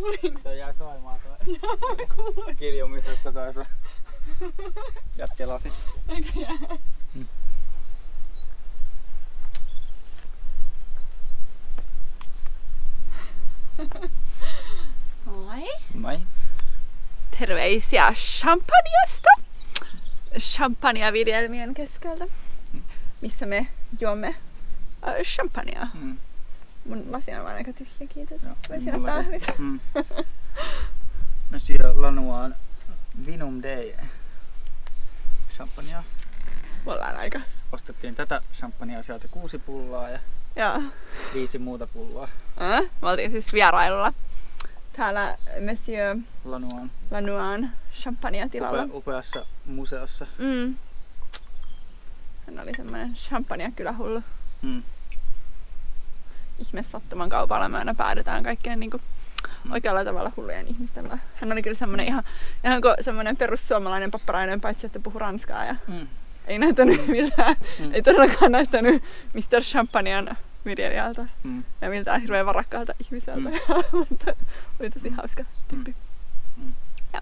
kuulin. Se jää soimaan toi. Joo, kuulin. Kiljumisesta toi sun jätkelasi. Eikä jää. Moi. Moi. Terveisiä Champagnesta. Champagneviljelmien keskeltä, missä me juomme champagnea. Mun lasi on vaan aika tyhjä, kiitos. Voisin ottaa lisää. Monsieur Lanois Vinum Day champagnea. Me ollaan aika. Ostettiin tätä champagnea sieltä 6 pulloa ja Joo. 5 muuta pulloa. Me oltiin siis vierailulla täällä Monsieur Lanois champagne-tilalla. Upeassa museossa. Hän oli semmonen champagne-kylähullu. Ihme sattuman kaupalla me aina päädytään kaikkeen niinku oikealla tavalla hullujen ihmisten. Hän oli kyllä semmonen ihan kuin semmonen perussuomalainen papparainen, paitsi että puhui ranskaa ja ei näyttänyt miltään, ei todellakaan näyttänyt Mr. Champagnen viljelijältä ja miltään hirveän varakkaalta ihmiseltä, mutta oli tosi hauska tyyppi. Ja.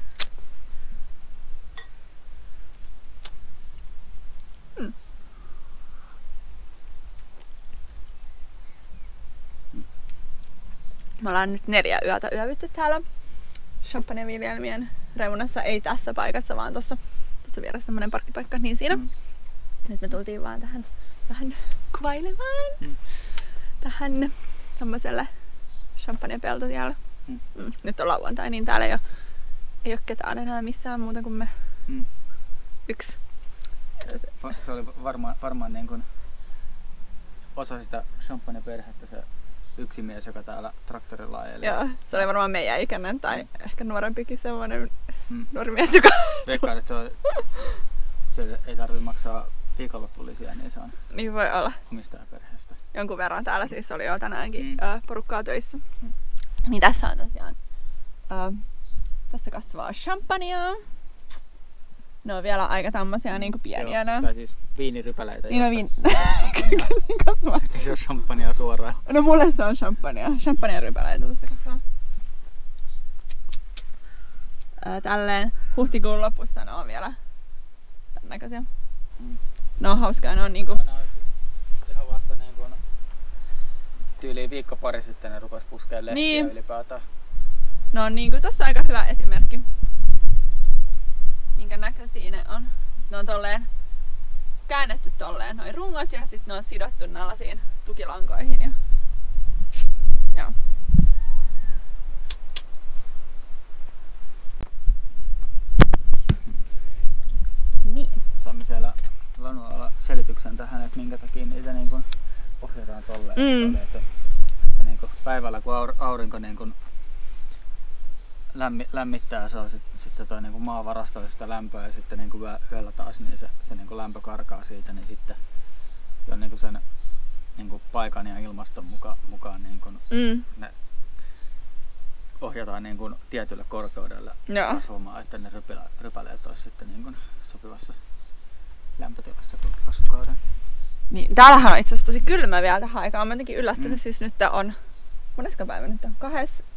Me ollaan nyt 4 yötä yövytty täällä champagneviljelmien reunassa, ei tässä paikassa, vaan tuossa vieressä semmonen parkkipaikka, niin siinä. Nyt me tultiin vaan tähän vähän kuvailemaan tähän semmoselle champagnepeltotielle. Nyt on lauantai, niin täällä ei ole ketään enää missään muuta kuin me 1. Se oli varmaan niin kuin osa sitä champagneperhettä se yksi mies, joka täällä traktorilla ajeli. Joo, se oli varmaan meidän ikäinen tai ehkä nuorempikin semmoinen nuori mies, joka... Veikkaan, että se ei tarvitse maksaa viikonloppulisia, niin se on niin voi olla. Omistajaperheestä. Jonkun verran täällä siis oli jo tänäänkin porukkaa töissä. Niin tässä on tosiaan, tässä kasvaa champagnea. Ne on vielä aika tämmösiä niinku pieniä. Joo, tai siis viinirypäleitä. Niin on kasvaa. Ei se ole champagnea suoraan. No mulle se on champagnea. Champagnerypäleitä tässä kasvaa. Tälleen huhtikuun lopussa ne on vielä tän näköisiä. Ne on hauskaa, ne on niinku... Ne on ihan vasta niin kuin tyyliin viikko pari sitten ne rupes puskeen lehtiä ylipäätään. No on niinku, tossa on aika hyvä esimerkki. Minkä näköisiä ne on. Sitten ne on tolleen käännetty tolleen noin rungot ja sitten ne on sidottu tällaisiin tukilankoihin. Joo. Niin. Saamme siellä Lanoislla selityksen tähän, että minkä takia niitä niin kuin ohjataan tolleen. Että niin kuin päivällä kun aurinko niin kuin lämmittää, se on sitten toi niinku maa varastoi sitä lämpöä ja sitten niinku yöllä taas niin se niinku lämpö karkaa siitä, niin sitten se on niinku sen niinku paikan ja ilmaston mukaan niinku ne ohjataan niinku tietylle korkeudelle kasvamaan, että ne rypäleet olisi sitten niinku sopivassa lämpötilassa kasvukauden. Niin, täällähän on itse asiassa tosi kylmä vielä tähän aikaan. Mä oon jotenkin yllättynyt, siis nyt on, monesko päivä nyt on?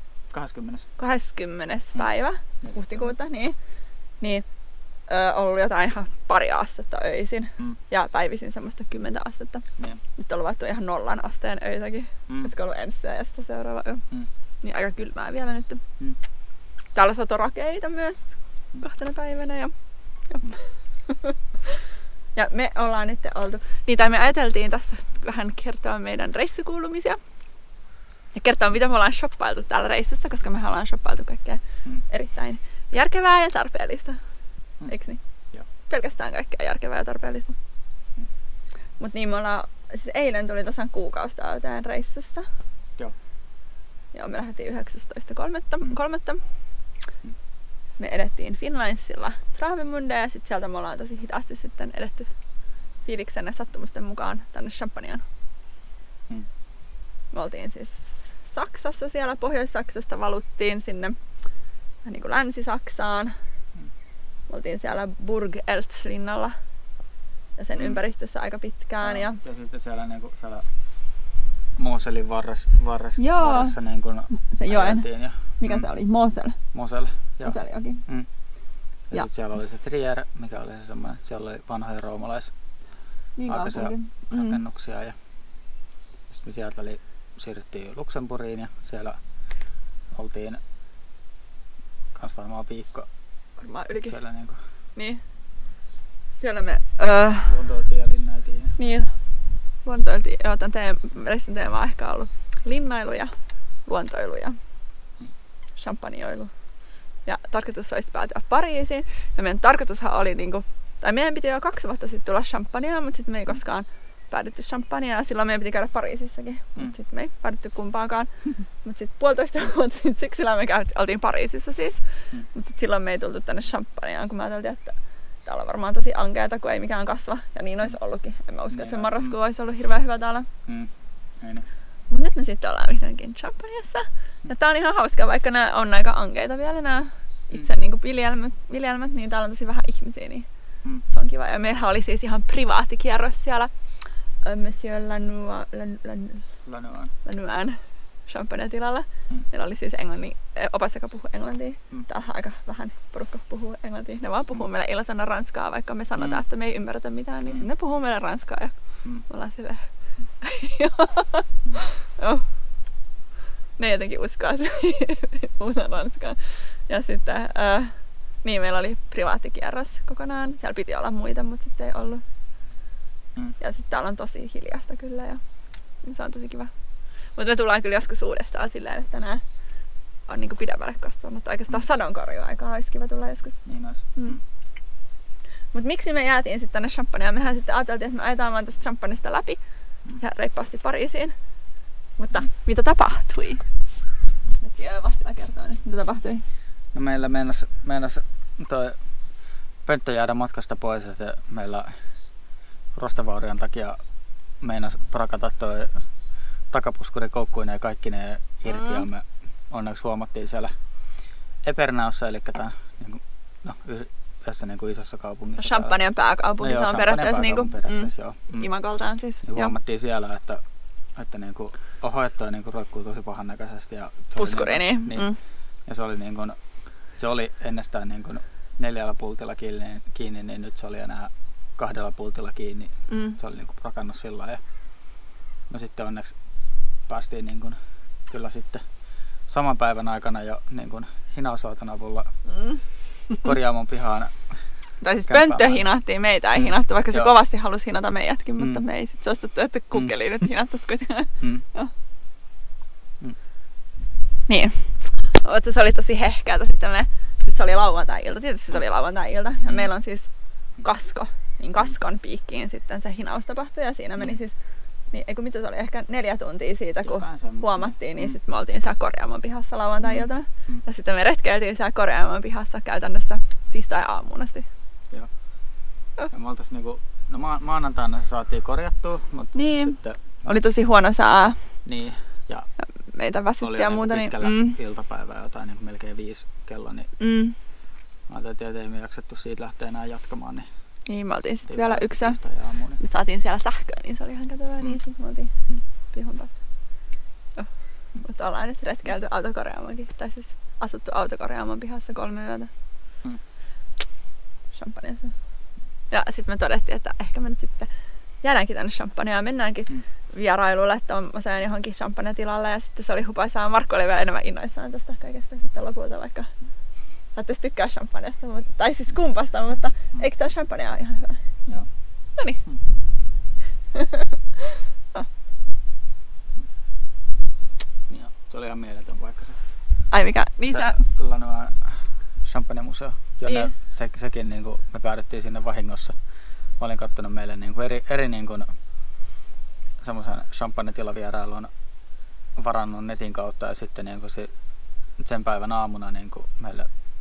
20. päivä huhtikuuta, niin ollut jotain ihan 2 astetta öisin ja päivisin semmoista 10 astetta. Nyt on luvattu ihan 0 asteen öitäkin, jotka on ollut ensi ja sitten seuraava yö. Niin aika kylmää vielä nyt. Täällä satoi rakeita myös 2 päivänä ja me ollaan nyt oltu, tai me ajateltiin tässä vähän kertoa meidän reissukuulumisia. Ja kertoa, mitä me ollaan shoppailtu täällä reissussa, koska me ollaan shoppailtu kaikkea erittäin järkevää ja tarpeellista. Eiks niin? Joo. Pelkästään kaikkea järkevää ja tarpeellista. Mut niin me ollaan, siis eilen tuli tasan kuukausi täyteen reissussa. Joo. Joo, me lähdettiin 19.3. Me edettiin Finlandsilla Travemünde ja sit sieltä me ollaan tosi hitaasti sitten edetty fiiliksen ja sattumusten mukaan tänne Champagneaan. Me oltiin siis Saksassa, siellä Pohjois-Saksasta valuttiin sinne niin kuin Länsi-Saksaan. Me oltiin siellä Burg Eltz-linnalla ja sen ympäristössä aika pitkään. Ja sitten siellä, niin kuin, siellä Mooselin varressa niin kuin se joen. ja Mikä se oli? Mosel. Mosel, joo. Moseljoki. Ja sit siellä oli se Trier, mikä oli se semmoinen, siellä oli vanhoja aikaisia rakennuksia ja sitten me sieltä siirryttiin Luxemburgiin ja siellä oltiin kans varmaan viikko. Varmaan ylikin. Siellä niinku. Niin. Siellä me luontoiltiin ja linnailtiin. Niin. Luontoiltiin. Joo, tän reissun teema on ehkä ollut linnailu ja luontoilu ja champagneoilu. Ja tarkoitus olisi päätyä Pariisiin. Ja meidän tarkoitushan oli niinku, tai meidän piti jo 2 vuotta sitten tulla champagnea, mutta sitten me ei koskaan päädytty champagnea ja silloin meidän piti käydä Pariisissakin. Mutta sitten me ei päädytty kumpaankaan. Mutta sitten 1,5 vuotta sitten syksyllä me oltiin Pariisissa siis. Mutta silloin me ei tultu tänne champagneaan, kun me ajateltiin, että täällä on varmaan tosi ankeata, kun ei mikään kasva. Ja niin olisi ollutkin. En mä usko, että se marraskuu olisi ollut hirveän hyvä täällä. Mutta nyt me sitten ollaan vihdoinkin champagneassa. Ja tää on ihan hauska, vaikka nämä on aika ankeita vielä nämä itse niinku viljelmät, niin täällä on tosi vähän ihmisiä. Niin se on kiva. Ja meillä oli siis ihan privaatikierros siellä Monsieur Lanouen champagne-tilalla. Meillä oli siis opas, joka puhuu englantia. Täällä aika vähän porukka puhuu englantia. Ne vaan puhuu meille illasana ranskaa, vaikka me sanotaan, että me ei ymmärretä mitään, niin sitten ne puhuu meille ranskaa ja me ollaan silleen. Joo. Ne jotenkin uskoa, että puhutaan ranskaa. Ja sitten niin meillä oli privaattikierros kokonaan. Siellä piti olla muita, mutta sitten ei ollut. Ja sitten täällä on tosi hiljasta kyllä ja se on tosi kiva. Mutta me tullaan kyllä joskus uudestaan silleen, että nää on niinku pidemmälle kasvanut. Oikeastaan sadonkorjuaikaa olisi kiva tulla joskus. Niin olisi. Mut miksi me jäätiin sitten tänne champagneen? Mehän sitten ajateltiin, että me ajetaan vaan tästä champagnesta läpi ja reippaasti Pariisiin. Mutta mitä tapahtui? Monsieur Vahtila kertoo nyt, mitä tapahtui. No meillä meinasi toi pönttö jäädä matkasta pois, että meillä rostavaurion takia meinasi prakata toi takapuskuri koukkuineen ja kaikki ne irti ja me onneksi huomattiin siellä Epernaussa, eli tää niinku, tässä niinku isossa kaupungissa. Champagnen pääkaupunki, no, se on periaatteessa niinku Imakoltaan siis. Ja huomattiin siellä, että niinku, oho, että toi niinku roikkuu tosi pahan näköisesti. Ja puskuri, niin. Ja se oli niinku, se oli ennestään niinku 4 pultilla kiinni, niin nyt se oli enää 2 pultilla kiinni. Se oli niinku prakannut sillä ja no sitten onneksi päästiin niinku, kyllä sitten saman päivän aikana jo niinku hinausauton avulla korjaamon pihaan. Tai siis pönttö hinattiin, meitä ei hinattu, vaikka se kovasti halusi hinata meidätkin, mutta me ei sitten suostuttu, että kukkeli nyt hinattaisi kuitenkaan. Niin. Se oli tosi hehkeätä. Sitten se oli lauantai-ilta, tietysti se oli lauantai-ilta. Ja meillä on siis kasko, niin kaskon piikkiin sitten se hinaus tapahtui ja siinä meni siis, niin, eikö mitä se oli, ehkä 4 tuntia siitä kun huomattiin, niin sitten me oltiin siellä korjaamon pihassa lauantai-iltana. Ja sitten me retkeiltiin siellä korjaamon pihassa käytännössä tiistai-aamuun asti. Joo. Ja me oltais niinku, no maanantaina se saatiin korjattua, mutta niin. Sitten oli tosi huono sää. Niin. Ja meitä väsytti ja muuta. Pitkällä iltapäivää jotain niin melkein 5 kello, niin mä ajattelin, että ei me jaksettu siitä lähteä enää jatkamaan. Niin me oltiin sitten vielä yksi ja me saatiin siellä sähköä, niin se oli ihan kätevää, niin sitten me oltiin pihon päästä. Mutta ollaan nyt retkeilty autokorjaamonkin, tai siis asuttu autokorjaamon pihassa 3 yötä. Champagneessa. Ja sitten me todettiin, että ehkä me nyt sitten jäädäänkin tänne champagneen ja mennäänkin vierailulle tommoseen johonkin champagne-tilalle. Ja sitten se oli hupaisaa. Markku oli vielä enemmän innoissaan tästä kaikesta sitten lopulta, vaikka saattaisi tykkää champagneesta, tai siis kumpasta, mutta eikö tää champagne ole ihan hyvä? Joo. Noniin. Joo, se oli ihan mieletön paikka se. Ai mikä? Niin sä... Lanouen champagne-museo. Jonne sekin niinku, me päädyttiin sinne vahingossa. Mä olin kattonut meille niinku eri niinku, semmoisen champagne-tilavierailun varannut netin kautta ja sitten niinku sen päivän aamuna niinku meille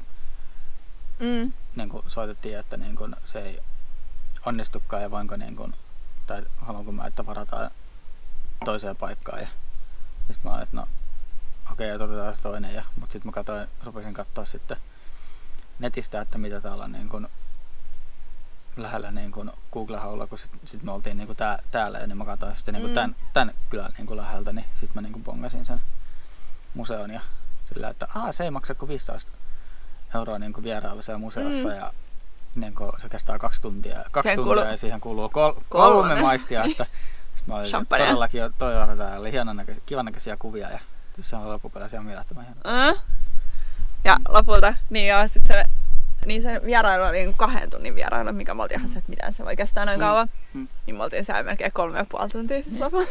niinku soitettiin, että niinku se ei onnistukaan ja voinko niinku, tai haluanko mä, että varataan toiseen paikkaan. Ja sitten mä olin, että no okei, otetaan se toinen. Mutta sitten mä rupesin katsoa sitten netistä, että mitä täällä on niin kuin lähellä niin kuin Google-haulla, kun sit me oltiin niin kuin täällä, niin mä katsoin sitten niin kuin tän kylän niin kuin läheltä, niin sitten mä niin kuin bongasin sen museon ja Sillä, että se ei maksa kuin 15 € niin kuin vierailu siellä museossa ja niin kuin, se kestää 2 tuntia. 2 tuntia ja siihen kuuluu 3 maistia. Että mä olin todellakin jo toivon, täällä oli kivan näköisiä kuvia ja se on loppupeleissä ihan mielettömän hienoa. Ja lopulta, niin joo, sit se vierailu oli niin 2 tunnin vierailu, mikä me oltiin ihan se, että miten se voi kestää noin kauan. Niin me oltiin siellä melkein 3,5 tuntia siis lopulta.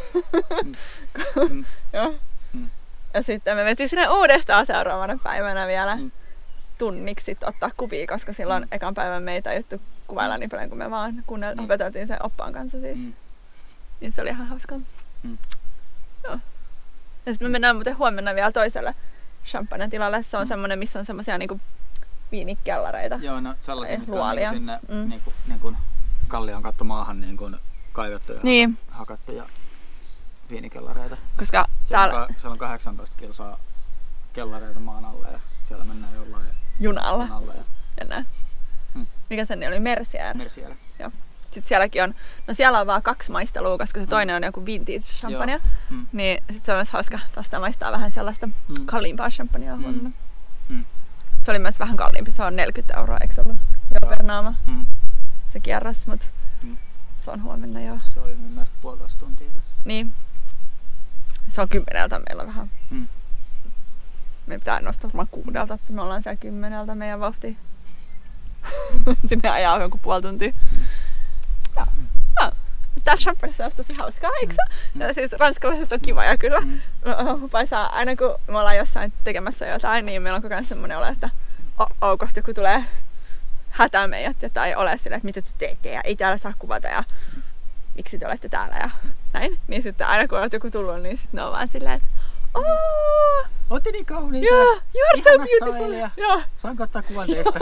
Ja sitten me mentiin sinne uudestaan seuraavana päivänä vielä tunniksi ottaa kuvia, koska silloin ekan päivän meitä ei juttu kuvailla niin paljon, kun me vaan opeteltiin sen oppaan kanssa siis. Niin se oli ihan hauskaa. Joo. Ja sitten me mennään muuten huomenna vielä toiselle champagne-tilalle. Se on semmonen, missä on semmosia niinku viinikellareita. Joo, no sellaisia, mitkä on niinku sinne niinku kallion kattomaahan niinku kaivettu ja hakattu ja viinikellareita. Koska siellä on 18 kilsaa kellareita maan alle ja siellä mennään jollain junalla. Ja mikä sen oli? Mercier. Joo. Sitten sielläkin on, no siellä on vaan 2 maistelua, koska se toinen on joku vintage champagne. Niin sit se on myös hauska vasta maistaa vähän sellaista kalliimpaa champagnea huomenna. Se oli myös vähän kalliimpi, se on 40 €, eikö se ollut? Joo, per naama. Se kierros, mut se on huomenna joo. Se oli mun mielestä 1,5 tuntia se. Niin. Se on 10:00 meillä vähän. Me pitää nostaa varmaan 6:00, että me ollaan siellä 10:00 meidän vauhtiin. Sinne ajaa joku 0,5 tuntia. Joo. Tää champagne on tosi hauskaa, eikö se? Ja siis ranskalaiset on kivoja kyllä. Aina kun me ollaan jossain tekemässä jotain, niin meillä on koko ajan semmonen olo, että kohta joku tulee hätää meidät tai ole silleen, että mitä te teette ja ei täällä saa kuvata ja miksi te olette täällä ja näin. Niin sitten aina kun on joku tullut, niin sitten ne on vaan silleen, että ootte niin kauniita. Yeah, you are so beautiful. Yeah. Saanko ottaa kuvan teistä?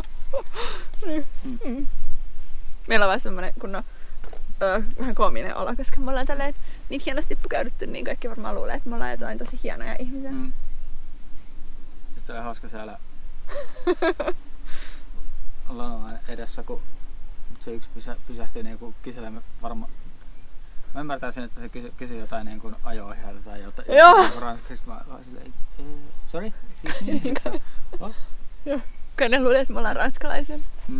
Meillä on vaan semmonen kunnon vähän koominen olo, koska me ollaan tälleen niin hienosti pukeuduttu, niin kaikki varmaan luulee, että me ollaan jotain tosi hienoja ihmisiä. Sitten oli hauska siellä ollaan edessä, kun se yksi pysähtyi niin kyselemään varmaan. Mä ymmärtäisin, että se kysyi jotain niin kuin ajo-ohjaajalta tai jotain niin ranskaksi. Mä vaan silleen, sorry? Kai ne luulee, että me ollaan ranskalaisia.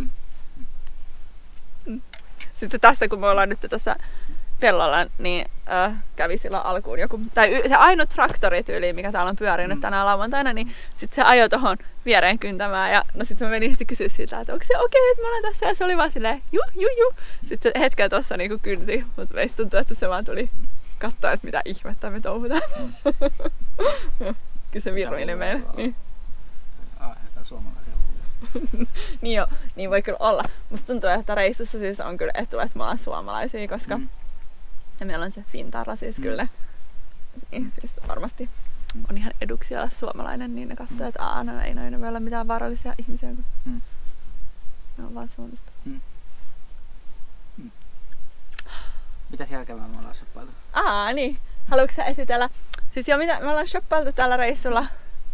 Sitten tässä, kun me ollaan nyt tässä pellolla, niin kävi silloin alkuun joku, tai se ainut traktorityyli, mikä täällä on pyörinyt tänään lauantaina, niin sitten se ajoi tohon viereen kyntämään ja no sitten mä menin heti kysyä siitä, että onko se okei, että mä olen tässä ja se oli vaan silleen juu. Sitten se hetken tossa niinku kynti, mutta meistä tuntui, että se vaan tuli katsoa, että mitä ihmettä me touhutaan. Kyllä se virruili meille. Niin. Suomalaisia niin jo, niin voi kyllä olla. Musta tuntuu, että reissussa siis on kyllä etu, että me ollaan suomalaisia, koska ja meillä on se Fintarra siis kyllä. Niin, siis varmasti on ihan eduksi olla suomalainen, niin ne katsoo, että no ei noin voi olla mitään vaarallisia ihmisiä, kun ne on vaan Suomesta. Mitäs järkevää me ollaan shoppailtu? Niin. Haluatko sä esitellä? Siis jo mitä me ollaan shoppailtu tällä reissulla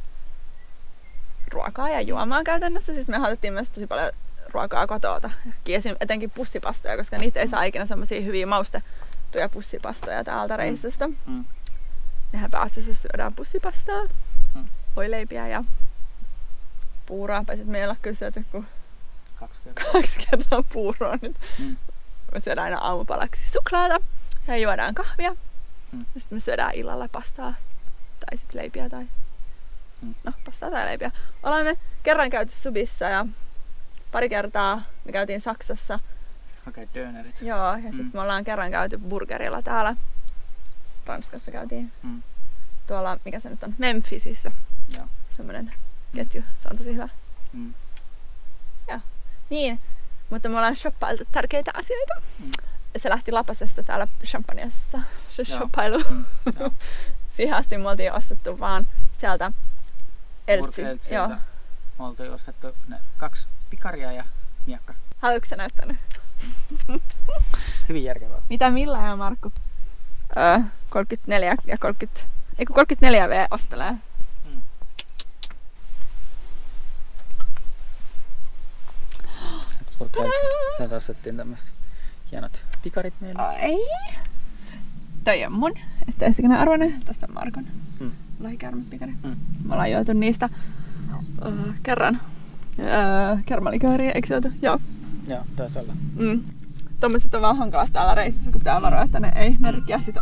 ruokaa ja juomaa käytännössä. Siis me otettiin myös tosi paljon ruokaa kotota. Etenkin pussipastoja, koska niitä ei saa ikinä semmosia hyviä maustettuja pussipastoja täältä reissusta. Mehän pääasiassa syödään pussipastaa, voileipiä ja puuroa. Pääsit meillä kyllä syöty kuin 2 kertaa puuroa nyt. Me syödään aina aamupalaksi suklaata ja juodaan kahvia. Ja sitten me syödään illalla pastaa tai sitten leipiä tai pastaa tai leipiä. Olemme kerran käyty Subissa ja pari kertaa me käytiin Saksassa. Okei, dönerit. Joo, ja sitten me ollaan kerran käyty burgerilla täällä. Ranskassa käytiin. Tuolla, mikä se nyt on, Memphisissä. Joo. Semmonen ketju, se on tosi hyvä. Joo. Niin, mutta me ollaan shoppailtu tärkeitä asioita. Se lähti lapasesta täällä Champagneassa, se shoppailu. Siihen asti me oltiin ostettu vaan sieltä Eltsistä. Joo. Me oltiin ostettu ne 2 pikaria ja miekka. Haluatko sä näyttää ne? Hyvin järkevää. Mitä Milla ja Markku? 34 ja 34V ostelee. Täältä ostettiin tämmöset hienot pikarit meille. Ai. Toi on mun, ettei sekin arvoinen. Tästä on Markon. lohikäärmepikari. Me ollaan juotu niistä kerran kermalikööriä, eikö juotu? Joo. Joo, taitaa olla. Tommoset on vaan hankalat täällä reissussa, kun pitää varoa, että ne ei merkkiä sit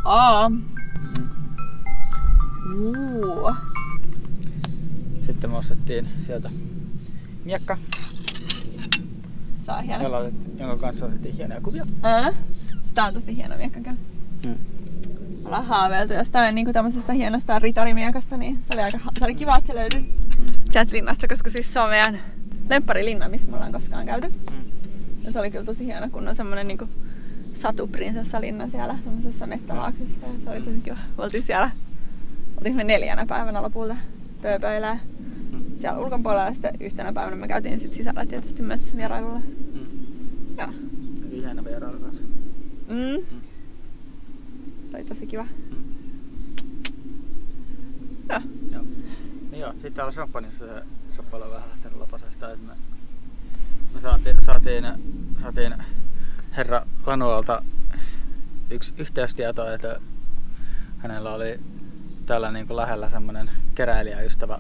Sitten me ostettiin sieltä miekka, Se on hieno. jonka kanssa otettiin hienoja kuvia. Sitä on tosi hieno miekka kyllä. Ollaan haaveiltu jostain niin tämmöisestä hienosta ritarimiekasta, niin se oli kiva, että se löytyi sieltä linnasta, koska siis se on meidän lempparilinna, missä me ollaan koskaan käyty. Ja se oli kyllä tosi hieno, kun on semmonen niinku satuprinsessalinna siellä semmoisessa mettälaaksessa. Se oli tosi kiva. Oltiin me 4 päivänä lopulta pööpöilää siellä ulkopuolella ja sitten yhtenä päivänä me käytiin sit sisällä tietysti myös vierailulla. Joo. Oli hieno vierailu kanssa. Se oli tosi kiva. Joo. Niin joo, sitten täällä Champagneissa se shoppailu on vähän lähtenyt lapasesta, että me saatiin herra Lanualta yksi yhteystieto, että hänellä oli täällä niinku lähellä semmonen keräilijäystävä,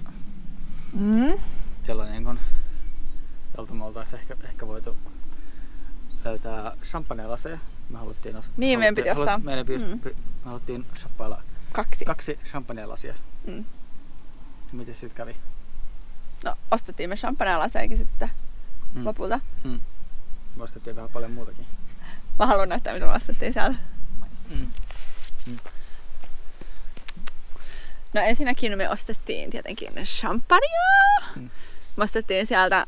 jolta me oltais ehkä voitu löytää champagne-laseja. Me haluttiin ostaa. Niin, meidän piti ostaa. Me haluttiin shoppailla 2 champagne-lasia. Miten sit kävi? No, ostettiin me champagne-lasejakin sitten lopulta. Me ostettiin vähän paljon muutakin. Mä haluan näyttää, mitä me ostettiin siellä. No ensinnäkin me ostettiin tietenkin champagnea. Me ostettiin sieltä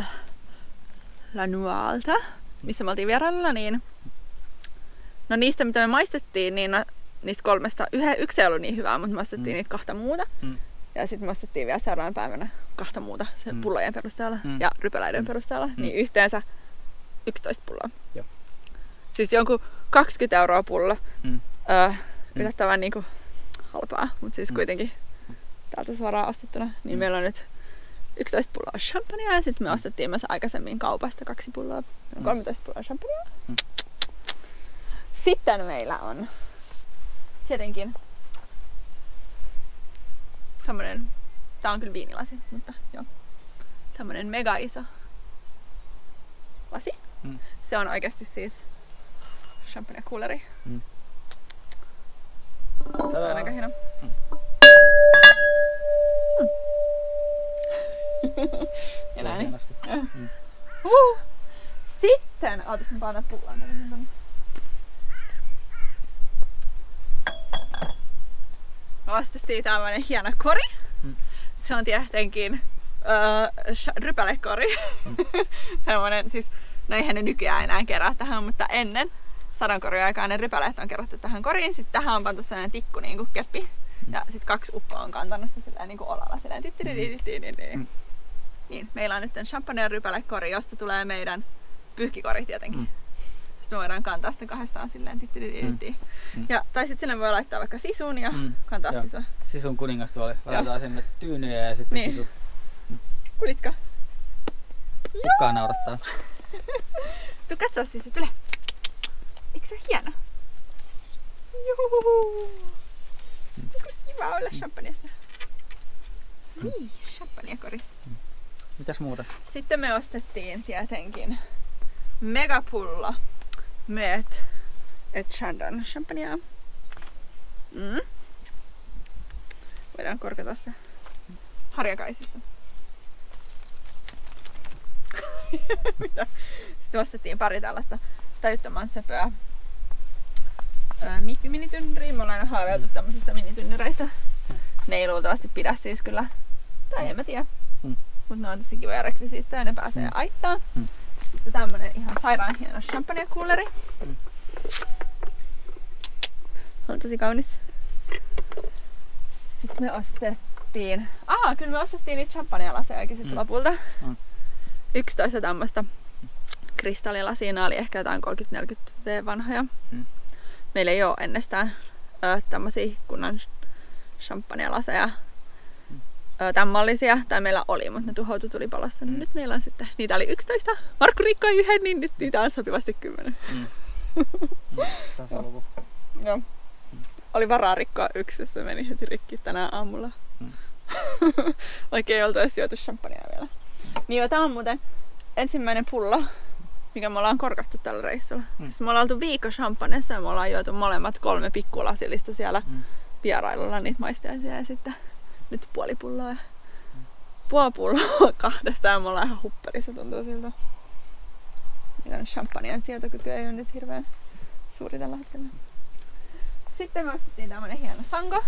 Lanualta, missä me oltiin vierailulla, niin no niistä mitä me maistettiin, niin niistä 3 yksi ei ollut niin hyvää, mutta me ostettiin niitä 2 muuta. Ja sitten me ostettiin vielä seuraavana päivänä 2 muuta sen pullojen perusteella ja rypäleiden perusteella, niin yhteensä 11 pulloa. Joo. Siis jonkun 20 € pullo. Yllättävän niinku halpaa, mutta siis kuitenkin täältä suoraan ostettuna. Niin meillä on nyt 11 pulloa champagnea ja sitten me ostettiin myös aikaisemmin kaupasta 2 pulloa, 13 pulloa champagnea. Sitten meillä on tietenkin tämmönen, tää on kyllä viinilasi, mutta joo, tämmönen mega iso lasi. Se on oikeasti siis champagne-cooleri. Se on aika hieno. Ja näin. Sitten, ootas mä paan pullaan tänne. Ostettiin tämmönen hieno kori. Se on tietenkin rypälekori. Semmonen, siis, no eihän ne nykyään enää kerää tähän, mutta ennen sadonkorjuaikaan ne rypäleet on kerätty tähän koriin. Sitten tähän on pantu sellainen tikku niinku keppi. Ja sit 2 ukkoa on kantanut sitä silleen niinku olalla silleen niin, meillä on nyt champagne rypälekori, josta tulee meidän pyyhkikori tietenkin. Sitten me voidaan kantaa sitä 2 silleen ja tai sit sinne voi laittaa vaikka sisun ja kantaa sisua. Sisun kuningastuoli. Laitetaan sinne tyynyjä ja sitten niin. sisu. Kulitko? Kukkaa naurattaa. Tuu katsoo siis, tule. Eikö se ole hieno? Juhu. Kiva olla champagneessa. Niin, champagnekori. Mitäs muuta? Sitten me ostettiin tietenkin megapullo Moet et Chandon champagnea. Voidaan korkata se harjakaisissa. Sitten ostettiin pari tällaista tajuttoman söpöä minitynnyriä. Me ollaan aina haaveiltu tämmöisistä minitynnyreistä. Ne ei luultavasti pidä siis kyllä, tai en mä tiedä. Mutta ne on tosi kivoja rekvisiittoja ja ne pääsee aittaan. Sitten tämmönen ihan sairaan hieno champagne-cooleri. On tosi kaunis. Sitten me ostettiin... kyllä me ostettiin niitä champagne-lasejakin sitten lopulta. 11 tämmöstä kristallilasia. Nämä oli ehkä jotain 30-40 V vanhoja. Meillä ei oo ennestään tämmösiä kunnan champagne-laseja. Tämän mallisia, tai meillä oli, mutta ne tuhoutui tulipalossa. Niin nyt meillä on sitten, niitä oli 11. Markku rikkoi 1, niin nyt niitä on sopivasti 10. Tasaluku. Joo. oli varaa rikkoa yksi ja se meni heti rikki tänään aamulla. Vaikka ei oltu edes juotu champagnea vielä. Niin tää on muuten ensimmäinen pullo, mikä me ollaan korkattu tällä reissulla. Siis me ollaan oltu viikko champagnessa ja me ollaan juotu molemmat 3 pikkulasillista siellä vierailulla niitä maistiaisia ja sitten nyt puoli pulloa ja puoli pulloa kahdestaan. Me ollaan ihan hupperissa, tuntuu siltä. Meidän champagnen sietokyky ei ole nyt hirveän suuri tällä hetkellä. Sitten me ostettiin tämmönen hieno sango.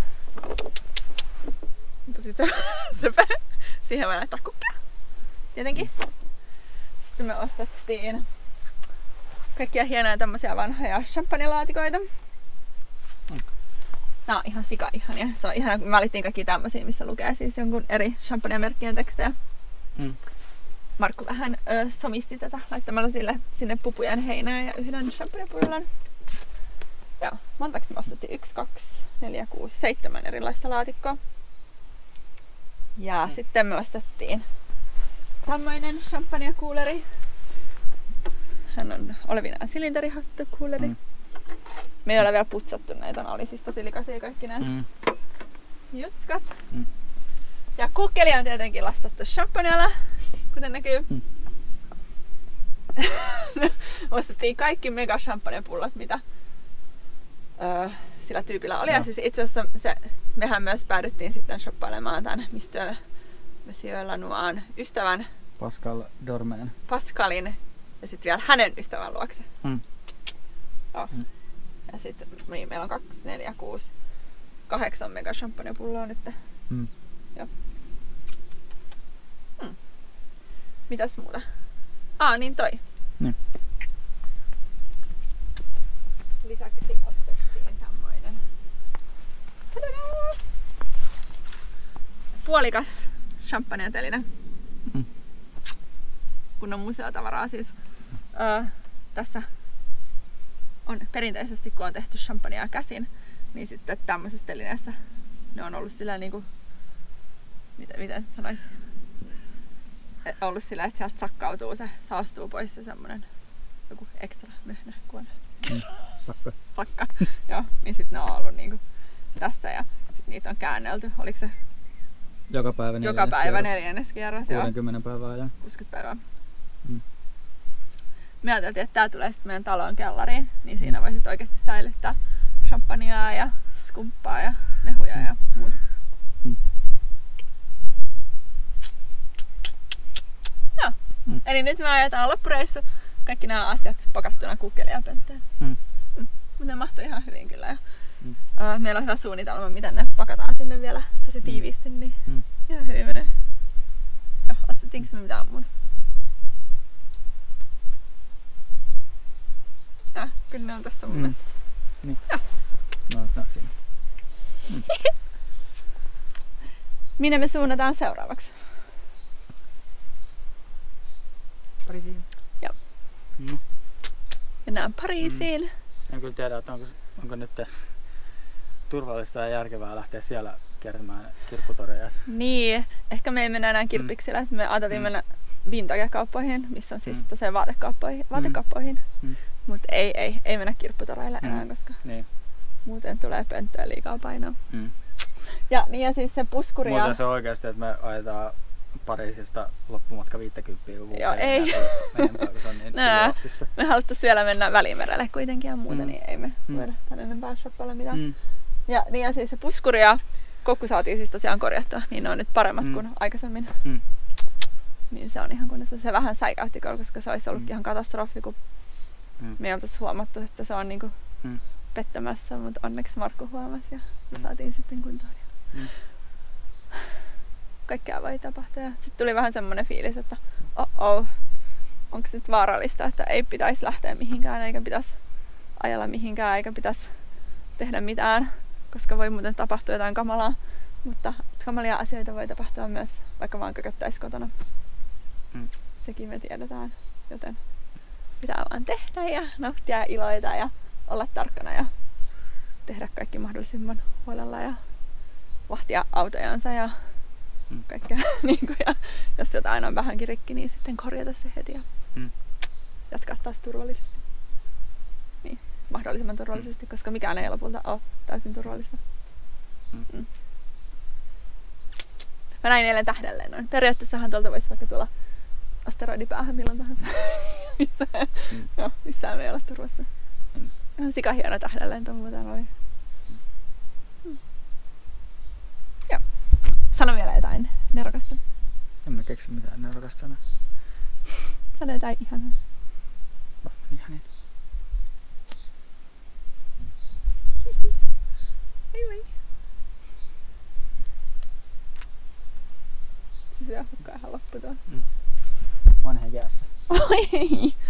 Mutta sitten siihen voi laittaa kuppia. Tietenkin. Sitten me ostettiin kaikkia hienoja tämmösiä vanhoja champagnelaatikoita. Nää on ihan sika ihania. Se on ihana, kun me valittiin kaikki tämmösiä, missä lukee siis jonkun eri champagnemerkkien tekstejä. Markku vähän somisti tätä laittamalla sinne pupujen heinää ja yhden champagnepullon. Joo, montaks me ostettiin? 1, 2, 4, 6, 7 erilaista laatikkoa. Ja sitten me ostettiin tämmöinen champagnekuuleri. Hän on olevinaan silinderihattukuuleri. Me ei ole vielä putsattu näitä, ne oli siis tosi likaisia kaikki nämä jutskat. Ja kukkeli on tietenkin lastattu champagnella, kuten näkyy. Ostettiin kaikki mega champagnepullot, mitä sillä tyypillä oli. Ja siis itse asiassa mehän myös päädyttiin sitten shoppailemaan tämän Monsieur Lanoisin ystävän Pascalin ja sitten vielä hänen ystävän luokse. Ja sitten niin, meillä on 2, 4, 6, 8 mega champagnepulloa nyt. Joo. Mitäs muuta? Niin toi. Lisäksi ostettiin tämmöinen puolikas champagneteline. Kunnon museotavaraa siis. Tässä on perinteisesti, kun on tehty champagnea käsin, niin sitten tämmöisessä telineessä ne on ollut sillä niinku, miten sanois? Ollut sillä, että sieltä sakkautuu se, saastuu pois se semmonen joku ekstra möhnä kuone. Sakka. Joo, niin sit ne on ollut niinku tässä ja sit niitä on käännelty. Oliko se joka päivä neljännes kierros? 60 päivää ja 60 päivää. Me ajateltiin, että tää tulee sitten meidän talon kellariin, niin siinä voisit oikeasti säilyttää champagnea ja skumppaa ja mehuja ja muuta. Joo. Eli nyt me ajetaan loppureissu. Kaikki nämä asiat pakattuna kukkelia pönttöön. Mutta ne mahtui ihan hyvin kyllä. Ja meillä on hyvä suunnitelma, miten ne pakataan sinne vielä tosi tiiviisti, niin ihan hyvin menee. Joo, ostettiinko me mitään muuta? Kyllä ne on tässä mun mielestä. Niin. No, siinä. Minne me suunnataan seuraavaksi? Pariisiin. Joo. Mennään Pariisiin. En kyllä tiedä, että onko nyt turvallista ja järkevää lähteä siellä kiertämään kirpputoreja. Niin, ehkä me ei mennä enää kirppiksillä. Että me ajateltiin mennä vintage-kauppoihin, missä on siis tosiaan vaatekauppoihin. Mutta ei mennä kirpputoreille enää, koska muuten tulee pönttöä liikaa painoa. Ja siis se puskuri. Muuten se on oikeasti, että me ajetaan Pariisista loppumatka 50 kun joo, ei. Se on niin me haluttais vielä mennä Välimerelle kuitenkin ja muuta, niin ei me voida tänne enempää shoppailla mitään. Ja siis se puskuri ja kokku saatiin siis tosiaan korjattua, niin ne on nyt paremmat kuin aikaisemmin. Niin se on ihan kunnossa. Se vähän säikäytti, koska se olisi ollutkin ihan katastrofi, kun me ei oltais huomattu, että se on niinku pettämässä, mutta onneksi Markku huomasi ja me saatiin sitten kuntoon. Kaikkea voi tapahtua. Sitten tuli vähän semmonen fiilis, että onko nyt vaarallista, että ei pitäisi lähteä mihinkään, eikä pitäisi ajella mihinkään, eikä pitäisi tehdä mitään, koska voi muuten tapahtua jotain kamalaa. Mutta kamalia asioita voi tapahtua myös, vaikka vaan kököttäisi kotona. Sekin me tiedetään, joten pitää vaan tehdä ja nauttia ja iloita ja olla tarkkana ja tehdä kaikki mahdollisimman huolella ja vahtia autojansa ja kaikkea. Ja jos jotain on vähänkin rikki, niin sitten korjata se heti ja jatkaa taas turvallisesti. Niin. mahdollisimman turvallisesti, koska mikään ei lopulta ole täysin turvallista. Mä näin eilen tähdellen noin. Periaatteessahan tuolta voisi vaikka tulla asteroidipäähän milloin tahansa. Missään me ei ole turvassa. Ihan sikahieno tähdellento muuten oli. Joo. Sano vielä jotain nerokasta. En mä keksi mitään nerokasta. Sano jotain ihanaa. Ihanin. Hei moi. Se syö hukkaa ihan loppu tuolla. Vanha jäässä. Oi ei.